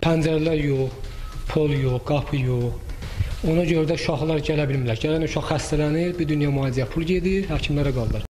pəncərələr yox, pol yox, qapı yox. Ona görə də uşaqlar gələ bilmirlər. Gələn uşaq xəstələnir, bir dünya müalicəyə pul gedir, həkimlərə qalırlar.